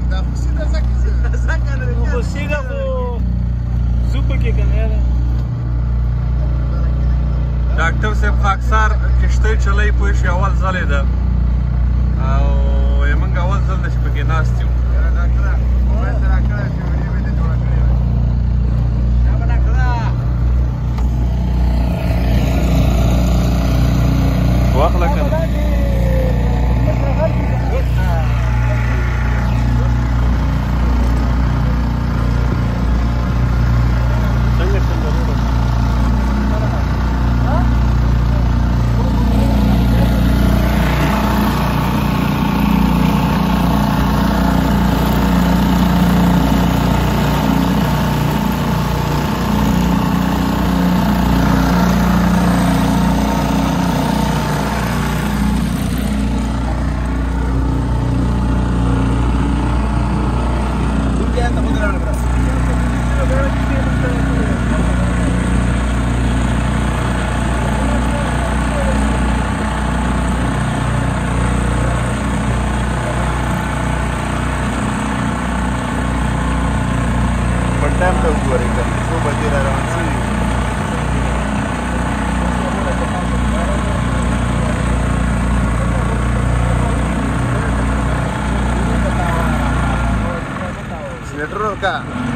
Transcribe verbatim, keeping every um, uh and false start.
دا خو سیده ځکه څنګه نه نو خو سیده خو زو پکې که نه یاره ډاکټر صاحب خاکسار کشتۍ چلوي پوه شي اول ځل یې ده او موږ اول ځل ده چې پکې ناست یو واخله که نه ټایم ته وګورئ که څو بجې را روان شوي سلیټر کا